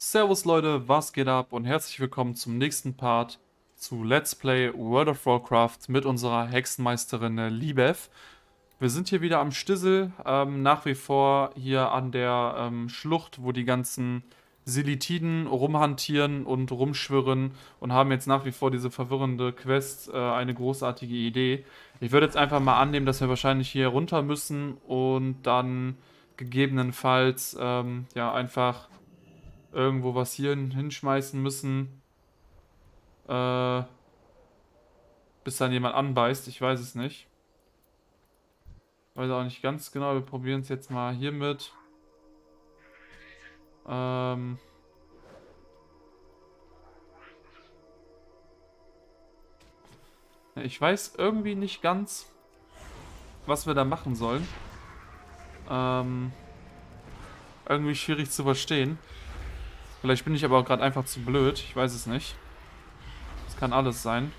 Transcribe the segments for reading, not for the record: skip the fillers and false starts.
Servus Leute, was geht ab und herzlich willkommen zum nächsten Part zu Let's Play World of Warcraft mit unserer Hexenmeisterin Libeth. Wir sind hier wieder am Stissel, nach wie vor hier an der Schlucht, wo die ganzen Silithiden rumhantieren und rumschwirren und haben jetzt nach wie vor diese verwirrende Quest, eine großartige Idee. Ich würde jetzt einfach mal annehmen, dass wir wahrscheinlich hier runter müssen und dann gegebenenfalls ja einfach irgendwo was hier hinschmeißen müssen, äh, bis dann jemand anbeißt. Ich weiß es nicht. Weiß auch nicht ganz genau. Wir probieren es jetzt mal hiermit. Ähm, Ich weiß irgendwie nicht ganz, was wir da machen sollen. Ähm, Irgendwie schwierig zu verstehen. Vielleicht bin ich aber auch gerade einfach zu blöd. Ich weiß es nicht. Das kann alles sein.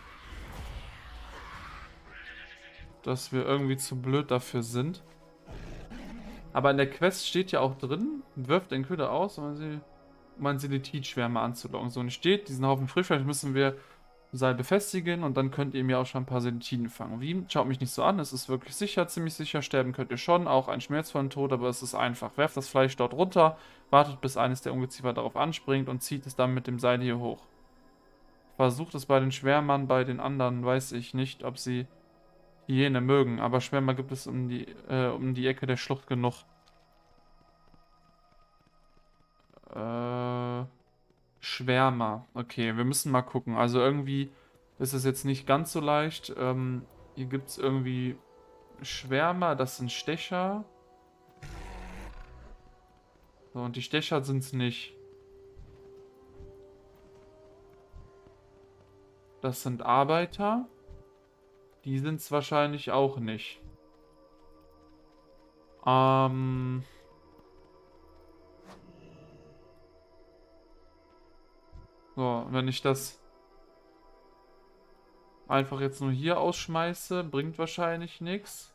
Dass wir irgendwie zu blöd dafür sind. Aber in der Quest steht ja auch drin, wirft den Köder aus, um einen Silithid-Schwärmer anzulocken. So, und steht, diesen Haufen Frischfleisch müssen wir Seil befestigen und dann könnt ihr mir auch schon ein paar Silithiden fangen. Wie? Schaut mich nicht so an, es ist wirklich sicher, ziemlich sicher. Sterben könnt ihr schon, auch einen schmerzvollen Tod, aber es ist einfach. Werft das Fleisch dort runter, wartet bis eines der Ungeziefer darauf anspringt und zieht es dann mit dem Seil hier hoch. Versucht es bei den Schwärmern, bei den anderen weiß ich nicht, ob sie Hyäne mögen, aber Schwärmer gibt es um die Ecke der Schlucht genug. Schwärmer. Okay, wir müssen mal gucken. Also irgendwie ist es jetzt nicht ganz so leicht. Hier gibt es irgendwie Schwärmer, das sind Stecher. So, und die Stecher sind es nicht. Das sind Arbeiter. Die sind es wahrscheinlich auch nicht. Ähm... So, wenn ich das einfach jetzt nur hier ausschmeiße, bringt wahrscheinlich nichts.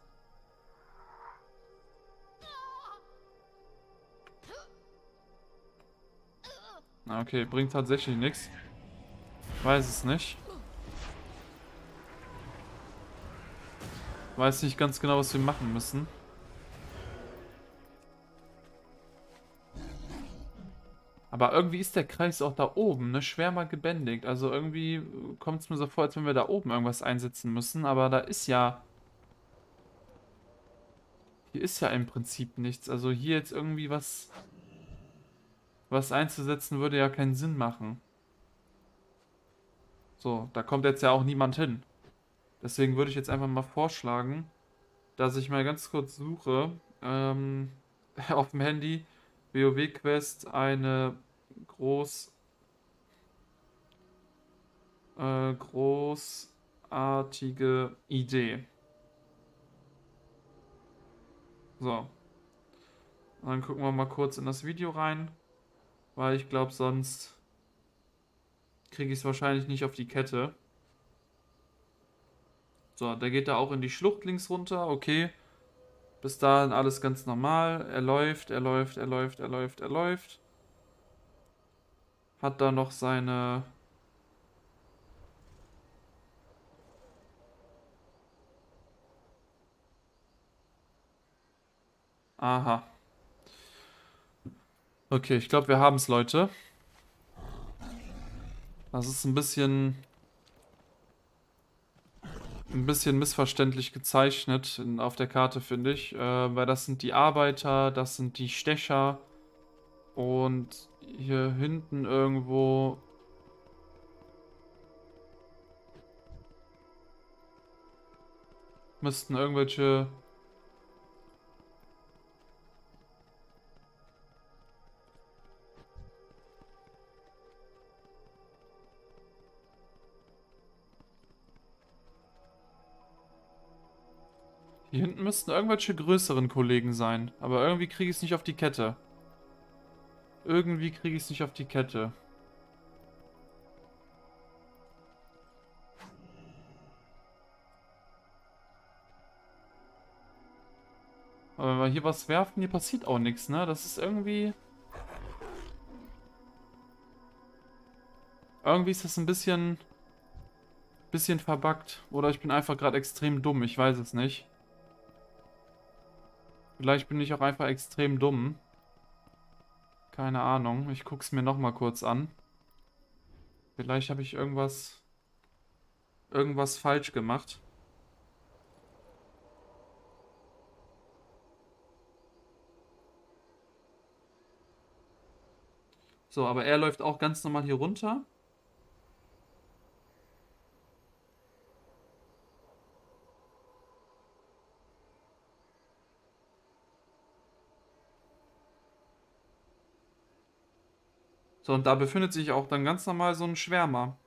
Okay, bringt tatsächlich nichts. Weiß es nicht. Weiß nicht ganz genau, was wir machen müssen. Aber irgendwie ist der Kreis auch da oben, ne? Schwärmer gebändigt. Also irgendwie kommt es mir so vor, als wenn wir da oben irgendwas einsetzen müssen. Aber da ist ja... Hier ist ja im Prinzip nichts. Also hier jetzt irgendwie was einzusetzen, würde ja keinen Sinn machen. So, da kommt jetzt ja auch niemand hin. Deswegen würde ich jetzt einfach mal vorschlagen, dass ich mal ganz kurz suche, auf dem Handy, WoW-Quest, eine groß, großartige Idee. So, und dann gucken wir mal kurz in das Video rein, weil ich glaube, sonst kriege ich es wahrscheinlich nicht auf die Kette. So, der geht da auch in die Schlucht links runter, okay. Bis dahin alles ganz normal. Er läuft, er läuft, er läuft, er läuft, er läuft. Hat da noch seine... Aha. Okay, ich glaube, wir haben es, Leute. Das ist ein bisschen missverständlich gezeichnet auf der Karte, finde ich. Weil das sind die Arbeiter, das sind die Stecher. Und hier hinten irgendwo... müssten irgendwelche... Hier hinten müssten irgendwelche größeren Kollegen sein. Aber irgendwie kriege ich es nicht auf die Kette. Irgendwie kriege ich es nicht auf die Kette. Aber wenn wir hier was werfen, hier passiert auch nichts, ne? Das ist irgendwie... Irgendwie ist das ein bisschen verbuggt. Oder ich bin einfach gerade extrem dumm. Ich weiß es nicht. Vielleicht bin ich auch einfach extrem dumm. Keine Ahnung. Ich gucke es mir nochmal kurz an. Vielleicht habe ich irgendwas falsch gemacht. So, aber er läuft auch ganz normal hier runter. So, und da befindet sich auch dann ganz normal so ein Schwärmer.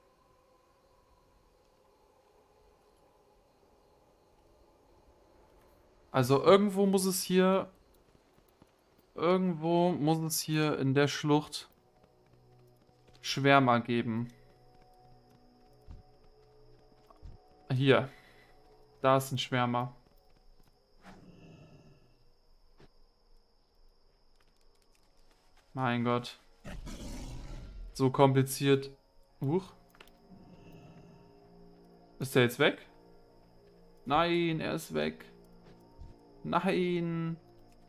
Also irgendwo muss es hier in der Schlucht Schwärmer geben. Hier, da ist ein Schwärmer. Mein Gott. So kompliziert. Huch. Ist der jetzt weg? Nein, er ist weg. Nein.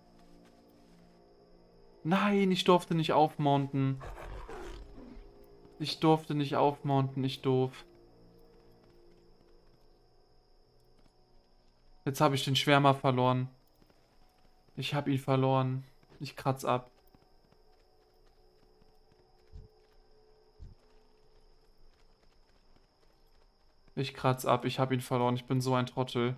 Nein, ich durfte nicht aufmounten. Ich durfte nicht aufmounten, ich doof. Jetzt habe ich den Schwärmer verloren. Ich habe ihn verloren. Ich kratz ab. Ich kratz ab, ich habe ihn verloren. Ich bin so ein Trottel.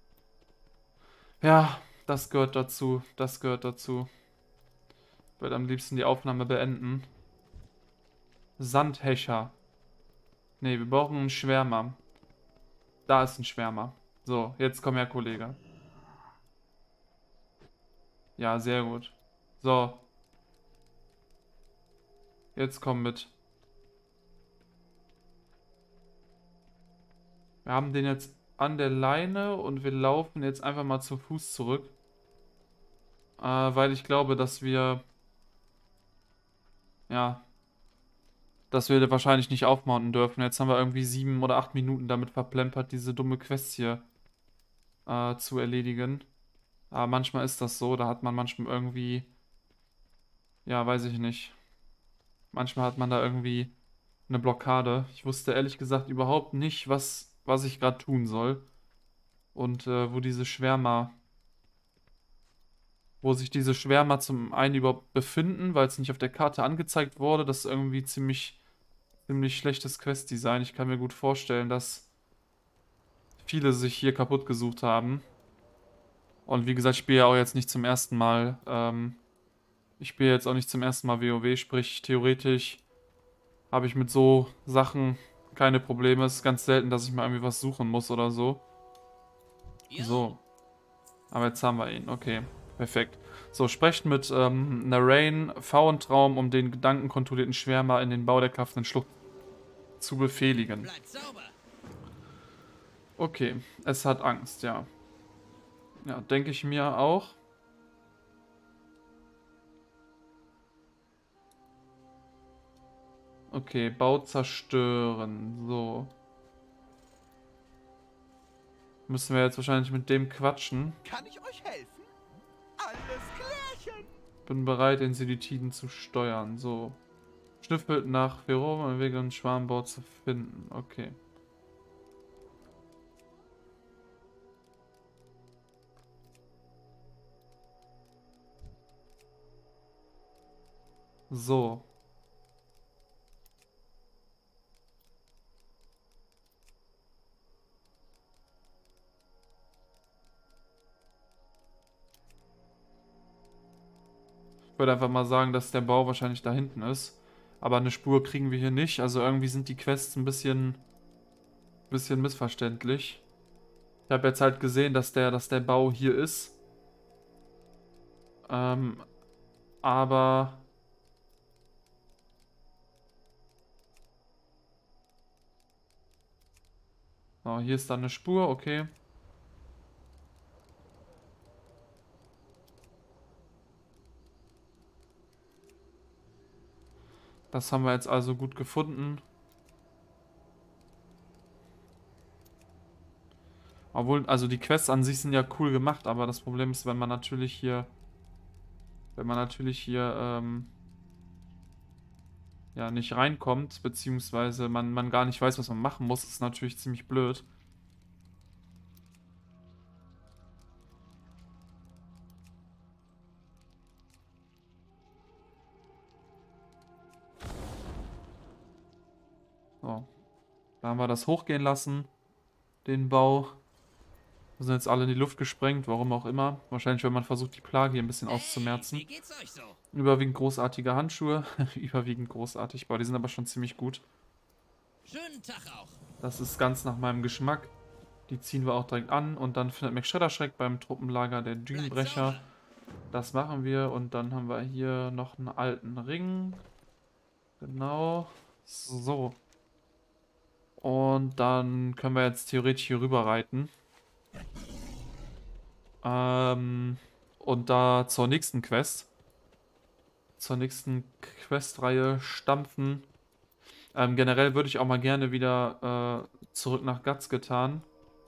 Ja, das gehört dazu. Das gehört dazu. Ich würde am liebsten die Aufnahme beenden. Sandhäscher. Ne, wir brauchen einen Schwärmer. Da ist ein Schwärmer. So, jetzt komm her, Kollege. Ja, sehr gut. So, jetzt komm mit. Wir haben den jetzt an der Leine und wir laufen jetzt einfach mal zu Fuß zurück. Weil ich glaube, ja, dass wir wahrscheinlich nicht aufmounten dürfen. Jetzt haben wir irgendwie 7 oder 8 Minuten damit verplempert, diese dumme Quest hier zu erledigen. Aber manchmal ist das so, da hat man manchmal irgendwie, ja, weiß ich nicht. Manchmal hat man da irgendwie eine Blockade. Ich wusste ehrlich gesagt überhaupt nicht, was ich gerade tun soll. Und wo sich diese Schwärmer zum einen überhaupt befinden, weil es nicht auf der Karte angezeigt wurde. Das ist irgendwie ziemlich schlechtes Quest-Design. Ich kann mir gut vorstellen, dass viele sich hier kaputt gesucht haben. Und wie gesagt, ich spiele ja auch jetzt nicht zum ersten Mal. Ich spiele jetzt auch nicht zum ersten Mal WoW, sprich theoretisch habe ich mit so Sachen keine Probleme. Es ist ganz selten, dass ich mal irgendwie was suchen muss oder so. So, aber jetzt haben wir ihn. Okay, perfekt. So, sprecht mit Narain, Pfauentraum, um den gedankenkontrollierten Schwärmer in den Bau der klaffenden Schlucht zu befehligen. Okay, es hat Angst, ja. Ja, denke ich mir auch. Okay, Bau zerstören. So. Müssen wir jetzt wahrscheinlich mit dem quatschen. Kann ich euch helfen? Alles klärchen. Bin bereit, den Silithiden zu steuern. So. Schnüffelt nach Pheromen, um Wege und Schwarmbau zu finden. Okay. So. Ich würde einfach mal sagen, dass der Bau wahrscheinlich da hinten ist. Aber eine Spur kriegen wir hier nicht. Also irgendwie sind die Quests ein bisschen missverständlich. Ich habe jetzt halt gesehen, dass der Bau hier ist. Ähm, aber... Oh, hier ist dann eine Spur, okay. Das haben wir jetzt also gut gefunden. Obwohl, also die Quests an sich sind ja cool gemacht, aber das Problem ist, wenn man natürlich hier, ja, nicht reinkommt, beziehungsweise man gar nicht weiß, was man machen muss, ist natürlich ziemlich blöd. So, da haben wir das hochgehen lassen, den Bau. Wir sind jetzt alle in die Luft gesprengt, warum auch immer. Wahrscheinlich, wenn man versucht, die Plage hier ein bisschen auszumerzen. Wie geht's euch so? Überwiegend großartige Handschuhe. Überwiegend großartig. Boah, die sind aber schon ziemlich gut. Schönen Tag auch. Das ist ganz nach meinem Geschmack. Die ziehen wir auch direkt an. Und dann findet Mac Shredderschreck beim Truppenlager der Dünenbrecher. Das machen wir. Und dann haben wir hier noch einen alten Ring. Genau. So. Und dann können wir jetzt theoretisch hier rüber reiten. Und da zur nächsten Quest. Zur nächsten Questreihe stampfen. Generell würde ich auch mal gerne wieder zurück nach Guts getan.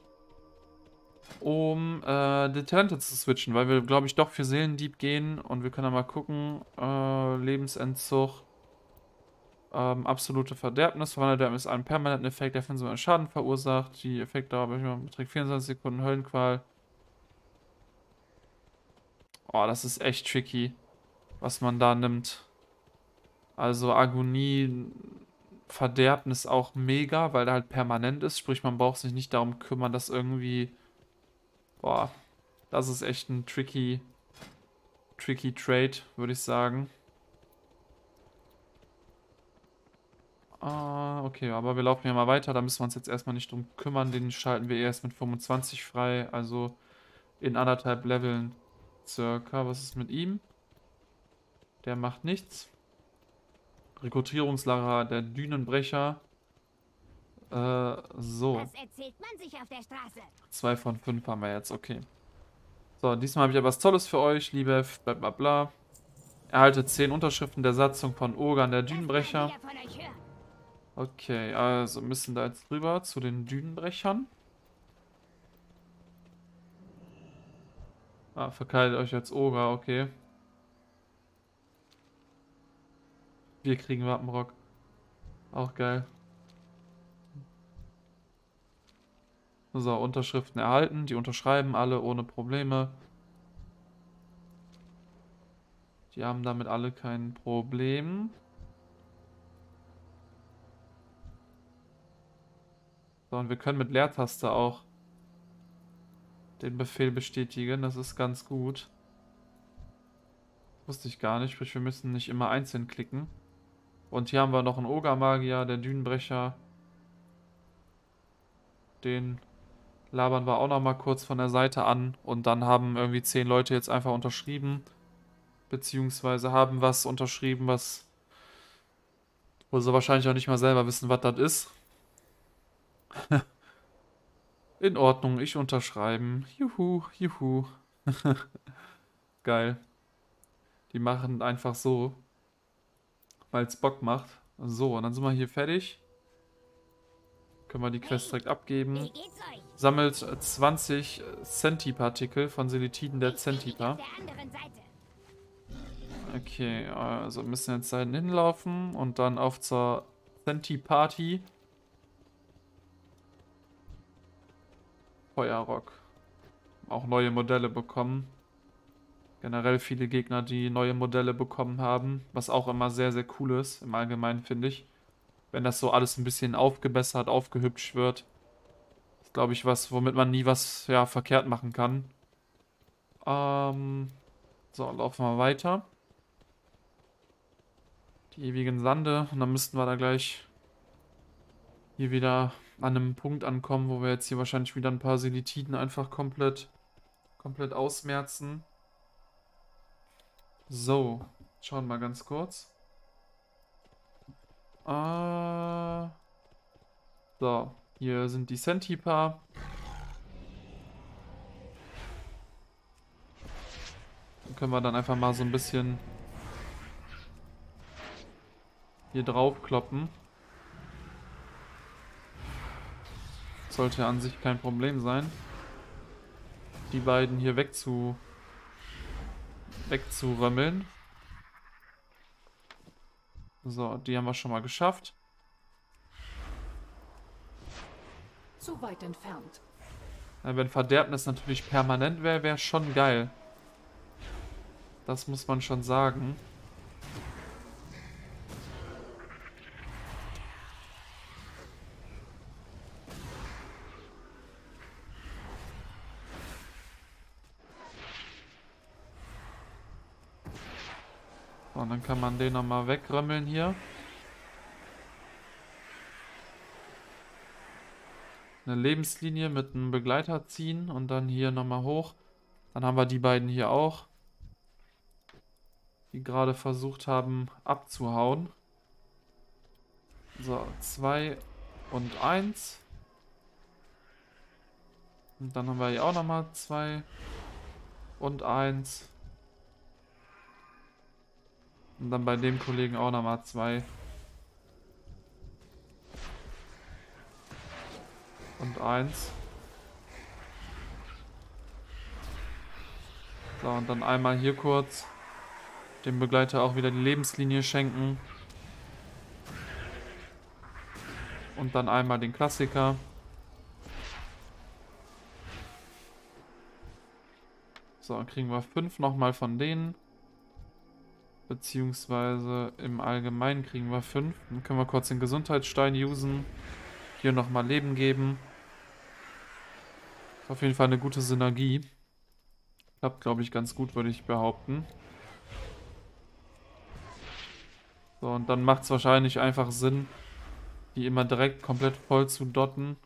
Um die Talente zu switchen, weil wir, glaube ich, doch für Seelendieb gehen. Und wir können dann mal gucken. Lebensentzug. Absolute Verderbnis. Verwandelt ist ein permanenten Effekt, der für so einen Schaden verursacht. Die Effektdauer beträgt 24 Sekunden. Höllenqual. Oh, das ist echt tricky, was man da nimmt. Also Agonie, Verderbnis auch mega, weil der halt permanent ist. Sprich, man braucht sich nicht darum kümmern, dass irgendwie... Boah, das ist echt ein tricky Trade, würde ich sagen. Okay, aber wir laufen ja mal weiter. Da müssen wir uns jetzt erstmal nicht drum kümmern. Den schalten wir erst mit 25 frei. Also in 1,5 Leveln circa. Was ist mit ihm? Der macht nichts. Rekrutierungslager der Dünenbrecher. So. Was erzählt man sich auf der Straße? 2 von 5 haben wir jetzt, okay. So, diesmal habe ich etwas Tolles für euch, liebe bla bla bla. Erhaltet 10 Unterschriften der Satzung von Ogern der Dünenbrecher. Das wollen wir von euch hören. Okay, also müssen da jetzt rüber zu den Dünenbrechern. Verkleidet euch als Oger, okay. Wir kriegen Wappenrock. Auch geil. So, Unterschriften erhalten. Die unterschreiben alle ohne Probleme. Die haben damit alle kein Problem. So, und wir können mit Leertaste auch den Befehl bestätigen. Das ist ganz gut. Wusste ich gar nicht. Sprich, wir müssen nicht immer einzeln klicken. Und hier haben wir noch einen Ogermagier, der Dünenbrecher. Den labern wir auch noch mal kurz von der Seite an. Und dann haben irgendwie 10 Leute jetzt einfach unterschrieben. Beziehungsweise haben was unterschrieben, was... wo sie wahrscheinlich auch nicht mal selber wissen, was das ist. In Ordnung, ich unterschreiben. Juhu, juhu. Geil. Die machen einfach so, weil es Bock macht. So, und dann sind wir hier fertig. Können wir die Quest direkt abgeben. Wie geht's euch? Sammelt 20 Centipartikel von Seletiden der Ich stehe Centipa. auf der anderen Seite. Okay, also müssen jetzt da hinten hinlaufen und dann auf zur Centi-Party. Feuerrock. Auch neue Modelle bekommen. Generell viele Gegner, die neue Modelle bekommen haben. Was auch immer sehr, sehr cool ist. Im Allgemeinen, finde ich. Wenn das so alles ein bisschen aufgebessert, aufgehübscht wird. Ist, glaube ich, was, womit man nie was, ja, verkehrt machen kann. So, laufen wir weiter. Die ewigen Sande. Und dann müssten wir da gleich hier wieder an einem Punkt ankommen, wo wir jetzt hier wahrscheinlich wieder ein paar Seletiden einfach komplett ausmerzen. So, schauen wir mal ganz kurz. So, hier sind die Centipa. Dann können wir dann einfach mal so ein bisschen hier drauf kloppen. Sollte an sich kein Problem sein. Die beiden hier wegzurömmeln. So, die haben wir schon mal geschafft. Zu weit entfernt. Ja, wenn Verderbnis natürlich permanent wäre, wäre schon geil. Das muss man schon sagen. So, und dann kann man den nochmal wegrömmeln hier. Eine Lebenslinie mit einem Begleiter ziehen und dann hier nochmal hoch. Dann haben wir die beiden hier auch, die gerade versucht haben abzuhauen. So, 2 und 1. Und dann haben wir hier auch nochmal 2 und 1. Und dann bei dem Kollegen auch nochmal 2. Und 1. So, und dann einmal hier kurz dem Begleiter auch wieder die Lebenslinie schenken. Und dann einmal den Klassiker. So, dann kriegen wir 5 nochmal von denen. Beziehungsweise im Allgemeinen kriegen wir 5. Dann können wir kurz den Gesundheitsstein usen. Hier nochmal Leben geben. Ist auf jeden Fall eine gute Synergie. Klappt, glaube ich, ganz gut, würde ich behaupten. So, und dann macht es wahrscheinlich einfach Sinn, die immer direkt komplett voll zu dotten.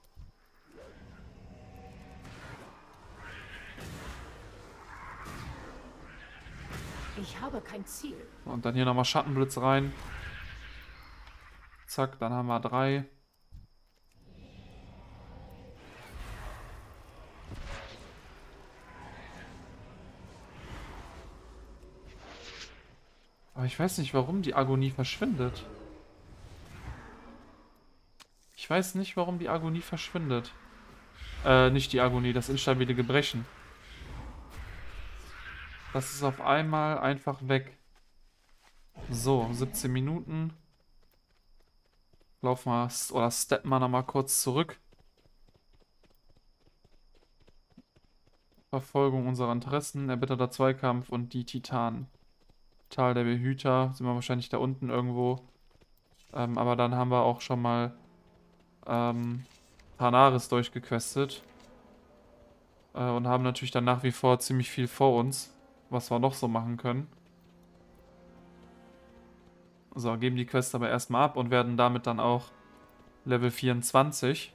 Ich habe kein Ziel. Und dann hier nochmal Schattenblitz rein. Zack, dann haben wir 3. Aber ich weiß nicht, warum die Agonie verschwindet. Ich weiß nicht, warum die Agonie verschwindet. Nicht die Agonie, das instabile Gebrechen. Das ist auf einmal einfach weg. So, 17 Minuten. Laufen wir oder steppen wir nochmal kurz zurück. Verfolgung unserer Interessen, erbitterter Zweikampf und die Titanen. Tal der Behüter, sind wir wahrscheinlich da unten irgendwo. Aber dann haben wir auch schon mal Tanaris durchgequestet. Und haben natürlich dann nach wie vor ziemlich viel vor uns, was wir noch so machen können. So, geben die Quest aber erstmal ab und werden damit dann auch Level 24.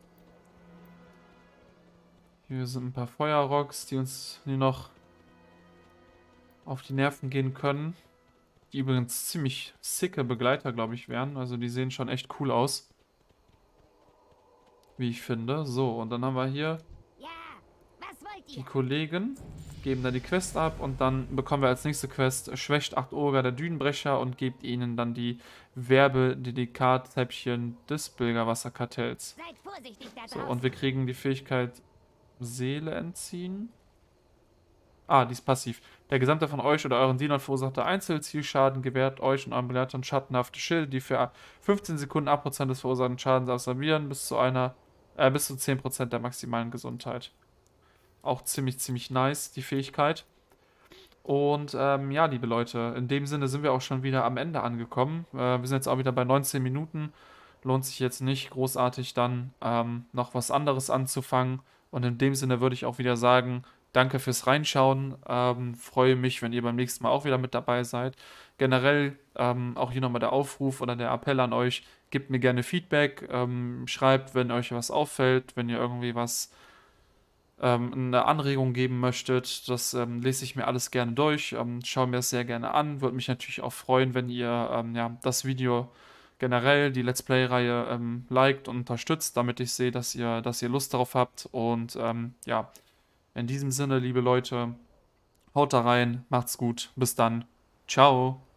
Hier sind ein paar Feuerrocks, die uns hier noch auf die Nerven gehen können. Die übrigens ziemlich sicke Begleiter, glaube ich, wären. Also die sehen schon echt cool aus. Wie ich finde. So, und dann haben wir hier Ja, was wollt die ihr? Kollegen. Geben da die Quest ab und dann bekommen wir als nächste Quest Schwächt 8 Oger der Dünenbrecher und gebt ihnen dann die Werbededikatzäpfchen des Bilgerwasserkartells. Seid vorsichtig da So, draußen. und wir kriegen die Fähigkeit Seele entziehen. Ah, die ist passiv. Der gesamte von euch oder euren Dienern verursachte Einzelzielschaden gewährt euch und euren Begleitern schattenhafte Schilde, die für 15 Sekunden 8% des verursachten Schadens absorbieren, bis zu 10% der maximalen Gesundheit. Auch ziemlich nice, die Fähigkeit. Und ja, liebe Leute, in dem Sinne sind wir auch schon wieder am Ende angekommen. Wir sind jetzt auch wieder bei 19 Minuten. Lohnt sich jetzt nicht großartig dann noch was anderes anzufangen. Und in dem Sinne würde ich auch wieder sagen, danke fürs Reinschauen. Freue mich, wenn ihr beim nächsten Mal auch wieder mit dabei seid. Generell auch hier nochmal der Aufruf oder der Appell an euch, gebt mir gerne Feedback. Schreibt, wenn euch was auffällt, wenn ihr irgendwie was eine Anregung geben möchtet. Das lese ich mir alles gerne durch. Schaue mir das sehr gerne an. Würde mich natürlich auch freuen, wenn ihr ja, das Video generell, die Let's Play-Reihe liked und unterstützt, damit ich sehe, dass ihr Lust darauf habt. Und ja, in diesem Sinne, liebe Leute, haut da rein, macht's gut, bis dann, ciao.